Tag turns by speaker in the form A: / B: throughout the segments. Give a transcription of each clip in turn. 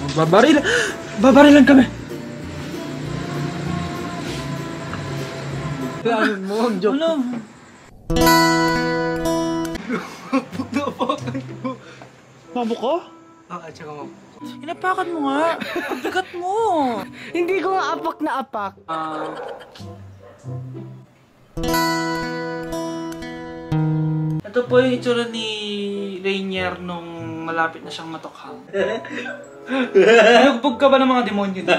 A: Babarilan kami!
B: Ano mo, ang joke.
A: Ano?
B: Napakan ko.
A: Mabuk ko?
B: At saka mabuk.
A: Inapakan mo nga. Ang bigat mo.
B: Hindi ko nga apak na apak.
A: Ito po yung itsura ni Rainier nung malapit na siyang matukhang. Nagbog ka ba ng mga demonyo dito?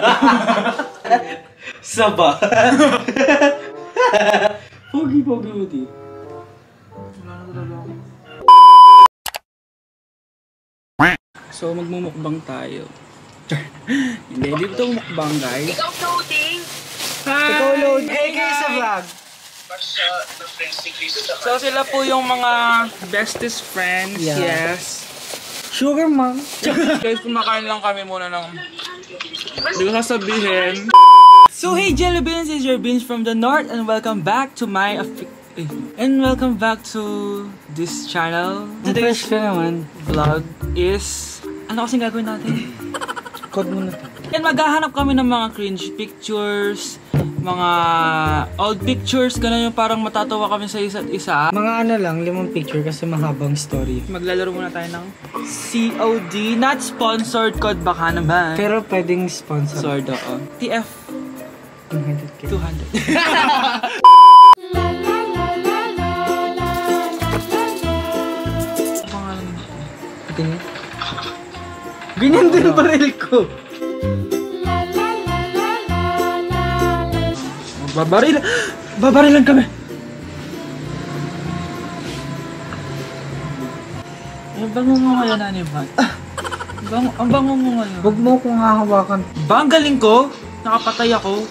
B: Saba. Pogi mo dito.
A: Wala na talaga ako. So magmumukbang tayo. Hindi ito mukbang guys.
C: Ikaw floating!
A: Hi!
B: Ikaw load. Hey guys sa vlog.
A: So sila po yung mga bestest friends.
B: Yeah.
A: Yes.
B: Sugar mom.
A: Guys, kumakain lang kami muna ng... Hindi ko sasabihin. So hey Jelly Beans, is your Beans from the North and welcome back to my... welcome back to this channel. Today's vlog is... Ano kasing gagawin natin?
B: Code muna to.
A: And maghahanap kami ng mga cringe pictures, mga old pictures, gano'n yung parang matatawa kami sa isa't isa.
B: Mga ano lang, 5 picture kasi mahabang story.
A: Maglalaro muna tayo ng COD, not sponsored code baka naman.
B: Pero pwedeng sponsor.
A: Sword, oo. TF
B: 200k.
A: 200. Pangalan mo?
B: Ganyan. Ganyan din baril ko.
A: Babarilan kami! Ang bango mo ngayon, Aniban. Ang bango mo ngayon.
B: Huwag mo kong hahawakan.
A: Ba, ang galing ko? Nakapatay ako.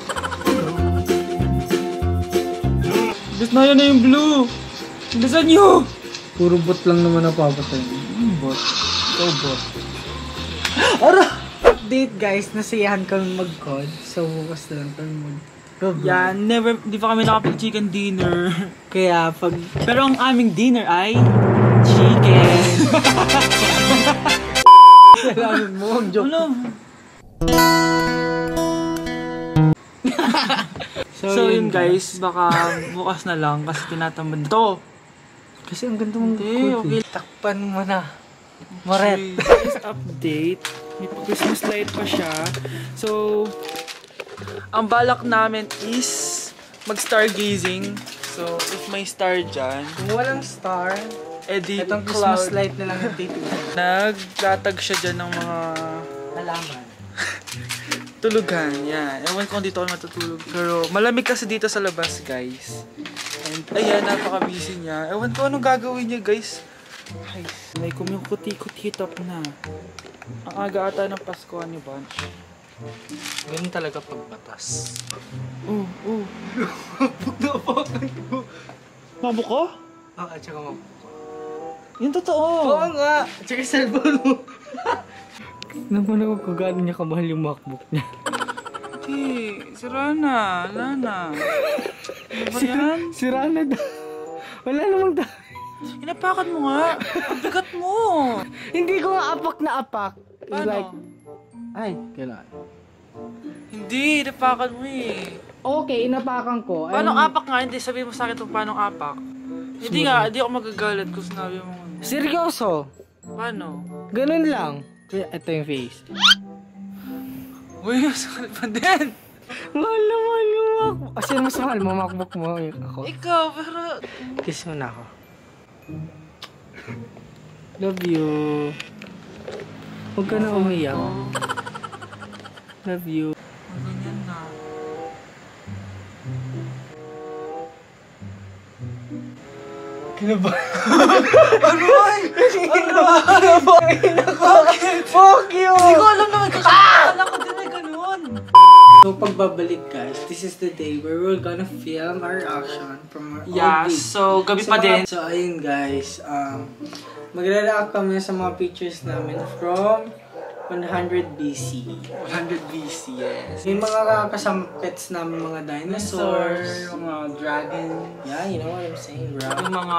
A: Bis na yan na yung blue! Bilisan nyo!
B: Puro bot lang naman napapatay.
A: Bot. Ikaw bot.
B: Ara! Update guys, nasiyahan kami mag-cod. So bukas na lang kami
A: Yan, di pa kami nakapag-chicken dinner.
B: Kaya pag...
A: Pero ang aming dinner ay... chicken!
B: Kailangan mo, ang joke.
A: Ano? So yun guys, baka bukas na lang kasi tinatamad to.
B: Kasi ang ganda mong
A: Hindi,
B: code.
A: okay.
B: Takpan mo na. Moret.
A: Guys, update. May Christmas light pa siya. So, ang balak namin is mag-stargazing. So, if may star dyan,
B: Kung walang star,
A: edi
B: itong
A: cloud.
B: Christmas light na lang yung tituloy.
A: Nagtatag siya dyan ng mga
B: Halaman.
A: tulugan. Yan. Ewan ko kung dito ako matutulog. Pero malamig kasi dito sa labas, guys. And ayan, napaka-busy niya. Ewan ko anong gagawin niya, guys. Ay, may kumikuti-kuti top na. Ang aga ata ng Pasko ni Bunch.
B: Ganun talaga pagbatas.
A: Napakan ko. Mabuk ko?
B: At saka mabuk.
A: Yung totoo.
B: Oo nga! At saka cellphone mo. Naman ako kung gaano niya kamahal yung MacBook niya.
A: Hindi. Sira na. Wala na. Ano ba yan?
B: Sira na daw. Wala namang daw.
A: Inapakan mo nga. Ang bigat mo.
B: Hindi ko nga apak na apak. It's
A: Paano?
B: like... Ay, kailangan.
A: Hindi. Inapakan mo eh.
B: Okay, inapakan ko.
A: Paano apak nga? Hindi. Sabihin mo sa akin kung paano apak. Hindi nga. Hindi ako magagalit kung sinabi mo.
B: Seryoso?
A: Paano?
B: Ganun lang. Kaya ito yung face.
A: Uy, masakal pa din.
B: Mahal na mahal yung MacBook. Kasi mas mahal mo MacBook mo ako.
A: Ikaw, pero...
B: Kiss mo na ako. Love you. Huwag ka na umiyak. Love you.
A: Ganyan na.
B: Kinaba?
A: Aroy! Aroy! Bakit?
B: Fuck you!
A: Hindi ko alam na may kakakala ko din may ganun.
B: So pagbabalik guys, this is the day where we're gonna film our reaction from our
A: Yeah,
B: old vid.
A: so gabi pa din.
B: So ayun guys, magre-react kami sa mga pictures namin from 100 BC.
A: 100 BC, yes.
B: May mga kasampets namin mga dinosaurs.
A: Yung mga dragon.
B: Yeah, you know what I'm saying, bro.
A: Yung mga...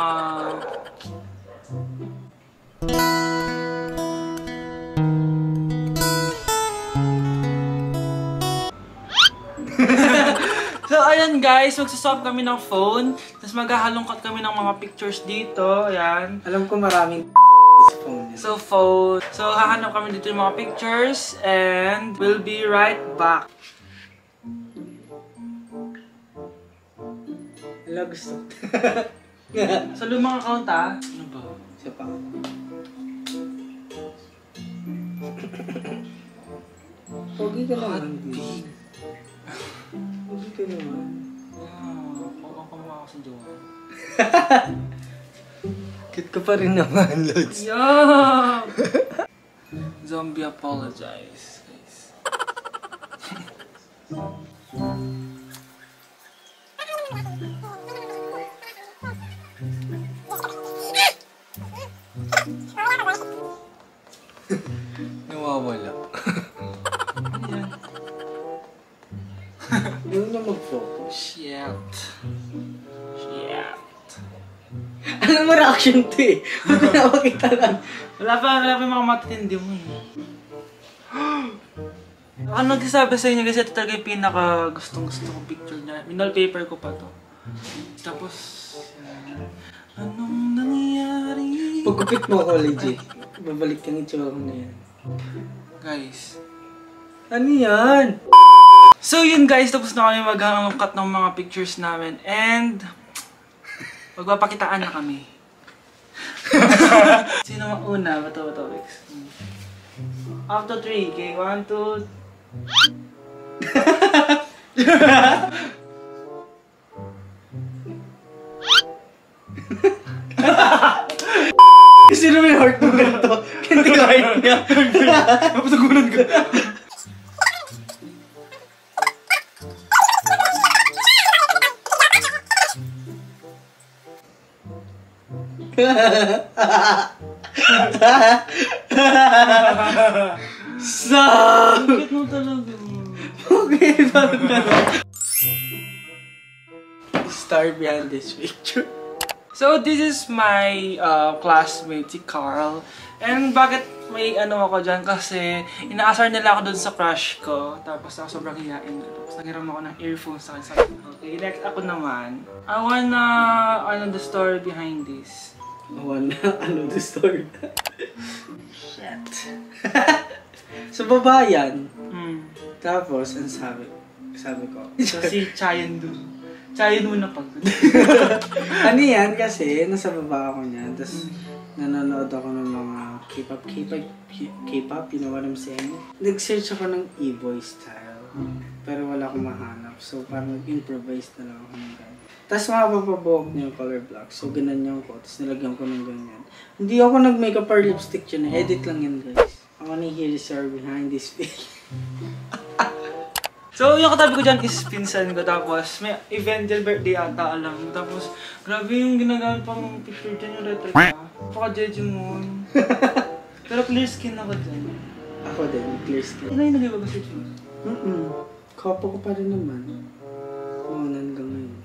A: ayan guys, magsaswap kami ng phone. Tapos maghahalongkat kami ng mga pictures dito. Ayan.
B: Alam ko maraming phone.
A: So, phone. So, hahanap kami dito ng mga pictures. And we'll be right back.
B: Wala gusto.
A: Sa lumang account Ano ba?
B: Isa pa. Pogi ka naman. Pogi ka naman.
A: Pagkang kamukha ko sa jowa.
B: Cute ka pa rin naman, Lods.
A: Yeah! Zombie apologize, guys.
B: Nawawala. Yung na mag-focus.
A: Shit.
B: Ano mo reaction to eh? Huwag ko napakita lang.
A: Wala pa yung mga matitindi mo eh. Ano nagsasabi sa inyo kasi ito talaga yung pinaka gustong kong picture niya. Wallpaper ko pa to. Tapos, anong nangyari?
B: Pagkupit mo ako, legit. Babalik kang itsura ko na yan.
A: Guys.
B: Ano yan?
A: So yun guys, tapos na kami mag-cut ng mga pictures namin. And, magpapakitaan na kami. Sino mauna? Bato, Vix. After 3, okay? 1, 2...
B: Sino may heart mo ganito? Hindi ko heart niya.
A: Tapos nagunan ko.
B: Stop!
A: Bakit mo talaga?
B: Okay, star behind this picture.
A: So this is my classmate, si Carl. And bakit may ano ako dyan? Kasi inaasar nila ako dun sa crush ko. Tapos ako sobrang hiyain ko. Tapos naghiram ako ng earphones sa akin. Okay, next ako naman. I wanna the story behind this.
B: Ano the story?
A: Shit.
B: Sa baba yan.
A: Tapos,
B: ang sabi ko.
A: So si Chayan dun. Chayan muna pag.
B: Ano yan kasi, nasa baba ako niyan. Tapos nanonood ako ng mga K-pop, you know what I'm saying? Nag-search ako ng e-boy style. Pero wala akong mahanap. So parang improvise na lang ako ng ganyan. Tapos mapapabuhok niya yung color block. So ganyan ko. Tapos nilagyan ko ng ganyan. Hindi ako nag-makeup or lipstick yun. Edit lang yun guys. I wanna hear the story behind this face.
A: So, yung katabi ko dyan is pinsan ko. Tapos, may event birthday ata, alam mo. Tapos, grabe yung ginagamit pang picture dyan yung retro ka. Paka-jeje mo. Pero clear skin ako dyan.
B: Ako din, clear skin.
A: Ano yung nagay ba sa shoes?
B: Kopo ko pa rin naman. Oo, hanggang ngayon.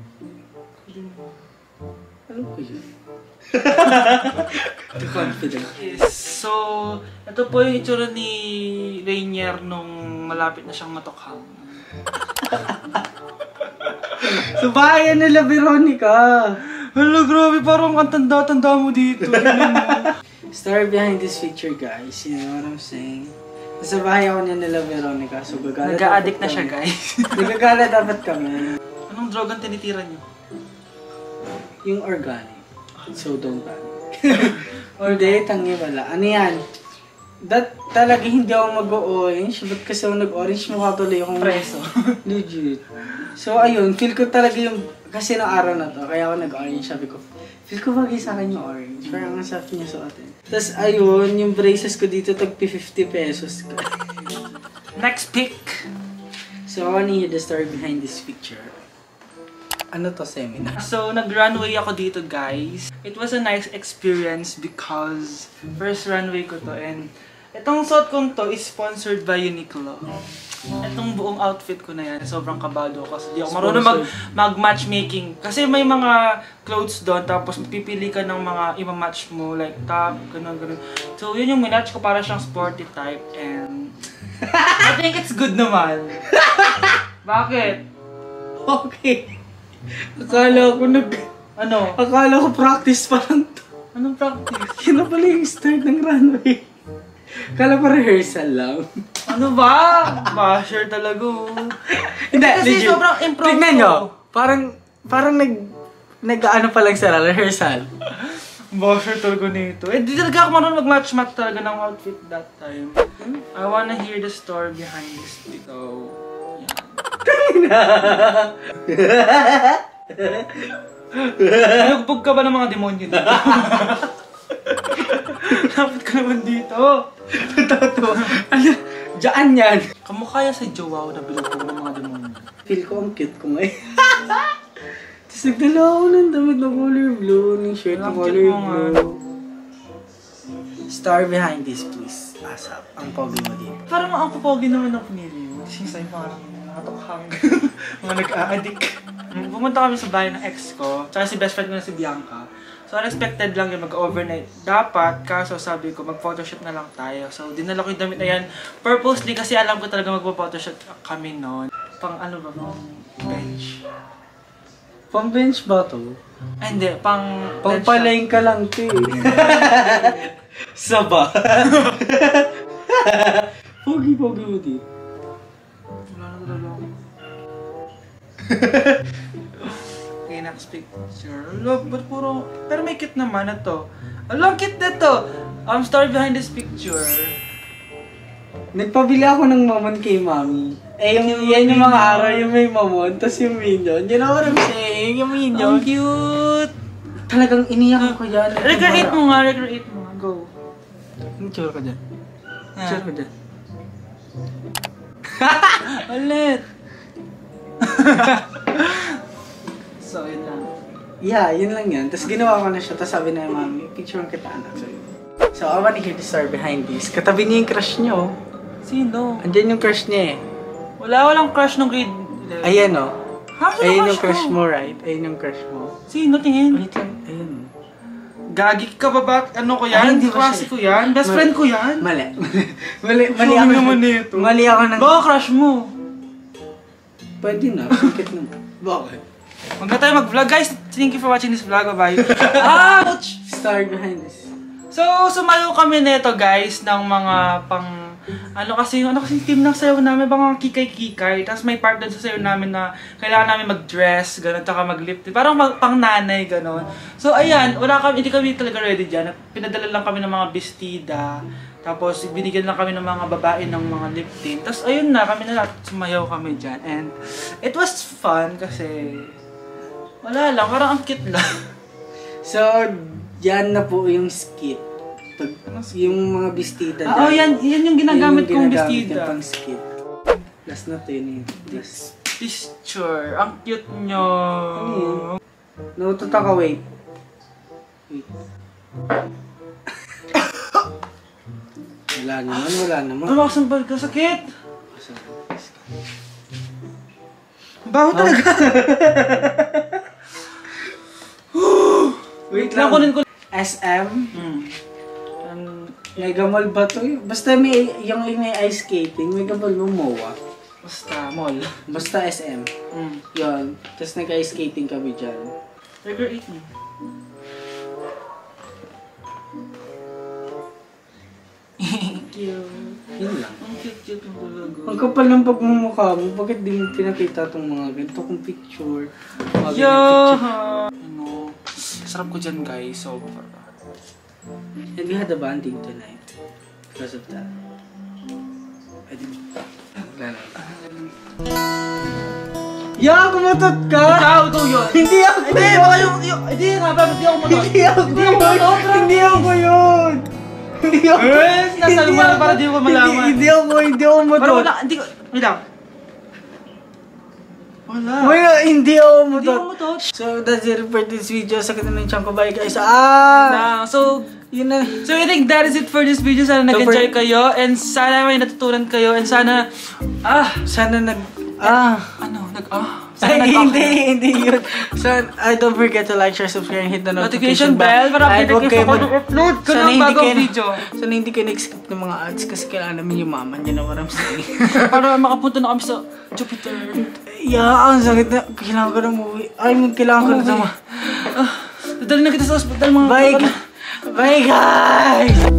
B: Alam ko yun. The confident.
A: Yes. So, ito po yung itsura ni Rainier nung malapit na siyang matokhang.
B: Sa bayan nila, Veronica!
A: Hala, grabe, parang ang tanda-tanda mo dito.
B: Story behind this picture, guys. You know what I'm saying? Nasa bahay ako niya nila, Veronica. So, gagala
A: Nag-a-addict na siya, guys.
B: Nagagala dapat kami.
A: Anong drug ang tinitira niyo?
B: Yung organic. So, don't panic. Or di, tangi wala. Ano yan? Talaga hindi ako mag-orange. Ba't kasi ako nag-orange? Mukha tuloy akong
A: Preso.
B: Legit. So, ayun. Feel ko talaga yung... Kasi noong araw na to, kaya ako nag-orange. Sabi ko, feel ko bagay sa akin yung orange. Parang ang sarap niya suotin. Tapos, ayun. Yung braces ko dito, tagpi 50 pesos.
A: Next pick.
B: So, I wanna hear the story behind this picture. Ano to, seminar?
A: So, nag-runway ako dito, guys. It was a nice experience because first runway ko to and itong suot kong to is sponsored by Uniqlo. Itong buong outfit ko na yan, sobrang kabado kasi di ako marunong mag-matchmaking. Kasi may mga clothes doon, tapos pipili ka ng mga ima-match mo, like top, ganun. So, yun yung minatch ko para siyang sporty type and I think it's good naman. Bakit?
B: Okay. Akala ko practice pa lang to.
A: Anong practice?
B: Yun na pala yung start ng runway. Akala pa rehearsal lang.
A: Ano ba? Basher talaga.
B: Hindi,
A: Kasi
B: legit.
A: sobrang improv.
B: Tignan nyo. Parang nag-ano pa lang sa rehearsal.
A: Basher talaga nito. Di talaga ako marunong mag-match-match talaga ng outfit that time. I wanna hear the story behind this video. Nagbog ka ba ng mga demonyo dito? Lapit ka naman dito.
B: Totoo. Ano? Diyan yan.
A: Kamukha yan sa Joao na binugbog ng mga demonyo.
B: Feel ko ang cute ko ngayon. Tapos nagdala ako ng damit na color blue, ng shirt na
A: Ang
B: color
A: cute mo nga.
B: blue. Star behind this, please. Asap. Ang pogi mo dito.
A: Parang ang pupogi naman ng pinili mo. Since ay parang nakatokhang mga nag-a-addict. Pumunta kami sa bahay ng ex ko, tsaka si best friend ko na si Bianca. So unexpected lang yung mag-overnight. Dapat, kaso sabi ko mag-photoshoot na lang tayo. So dinala ko yung damit na yan purposely kasi alam ko talaga mag-photoshoot kami noon. Pang ano ba, pang bench.
B: Pang bench ba to?
A: Ay, hindi, pang bench
B: Pangpalain ka lang to eh. Saba. Pogi-pogi mo dito.
A: Wala na talaga ako. Okay, next picture. Look, but puro... Pero may cute naman na to. Alam, cute na to! Story behind this picture.
B: Nagpabili ako ng mamon kay mami. Eh, yan yung mga araw yung may mamon, tas yung minion. Yan ako rin saying, yung minion.
A: Ang cute!
B: Talagang iniyak ko yan.
A: Recreate mo nga, recreate mo nga. Go.
B: Ang tsura ka dyan. Tsura ka dyan.
A: Ulit! So, yun lang.
B: Yeah, yun lang yan. Tapos ginawa ko na siya. Tapos sabi na yung mami, picture kita anak. So, I wanna hear the story behind this. Katabi niya yung crush niyo.
A: Sino?
B: Andyan yung crush niya eh.
A: Walang crush nung grade 11.
B: Ayan o.
A: Sino
B: Ayun yung crush mo, right? Ayun yung crush mo.
A: Sino? Tingin?
B: Wait lang. Ayun.
A: Gagi ka ba ba? Ano ko yan?
B: Ay, hindi ba
A: Klase
B: siya?
A: ko yan? Best friend ko yan?
B: Mali. Mali
A: Sorry
B: ako.
A: naman nito.
B: Mali ako ng...
A: Baka crush mo.
B: Pwede na. Bakit naman? Bakit?
A: Huwag na tayo mag-vlog. Guys, thank you for watching this vlog. Bye-bye. Ouch!
B: Story behind this.
A: So, sumayo kami nito guys ng mga pang... Ano kasi team ng sayaw namin, mga kikay-kikay. Tapos may part doon sa sayaw namin na kailangan namin mag-dress, gano'n, tsaka mag-lip tint. Parang pang nanay, gano'n. So, ayan, hindi kami talaga ready dyan. Pinadala lang kami ng mga bestida. Tapos, binigyan lang kami ng mga babae ng mga lip tint. Tapos, ayun na, kami na lahat sumayaw kami dyan. And, it was fun kasi... Wala lang, parang ang cute lang.
B: So, yan na po yung skit. Pag, yung mga bestida dyan.
A: Oo, yan yung ginagamit kong bestida.
B: Pang skit. Last na to yun eh.
A: This picture, ang cute nyo.
B: Ano yun? Natututa ka, wait. Wait. Wala naman.
A: Ano kasang balik ka? Sakit! Baho talaga!
B: Wait
A: lang,
B: lang.
A: kunin ko.
B: SM? Mega Mall ba to? Basta yung may ice skating, Mega Mall mo MOA.
A: Basta, mall.
B: Basta SM. Yun. Tapos nag-ice skating kami dyan.
A: Trigger 8 mo. Thank you.
B: Yun lang.
A: Ang cute mo talaga.
B: Ang kapal ng pagmumukha mo, bakit di mo pinakita itong mga ganito kong picture? Mga ganito picture.
A: Ano, sarap ko dyan guys, sobra.
B: And we had a bonding tonight because of that. Pwede mo. Ya, kumatot ka!
A: Ikaw yun!
B: Hindi ako
A: Hindi,
B: yun!
A: baka hindi nga ba, hindi ako matot.
B: Hindi ako yun! Hindi ako!
A: Sinasabi mo para di ko malaman.
B: Hindi ako
A: Pero
B: matot!
A: wala, hindi ko, wait lang. Wala.
B: Hindi ako
A: Hindi
B: matot!
A: ako matot.
B: So, that's it for this video. Sakit na ng tiyan ko. Bye guys!
A: So,
B: Yun na.
A: So I think that is it for this video. Sana nag-enjoy kayo and sana may natutunan kayo and sana
B: Sana
A: sana
B: hindi yun. So, don't forget to like, share, subscribe, and hit the notification bell
A: para update kayo upload ko ng bagong video.
B: Sana hindi kayo nag-skip ng mga ads kasi kailangan namin yumaman. Yan ang what I'm saying.
A: Para makapunta na kami sa Jupiter.
B: Yeah, ang sakit na. Kailangan ko na umuwi. Kailangan ko na tama.
A: Dadali na kita sa hospital mga
B: Bye guys!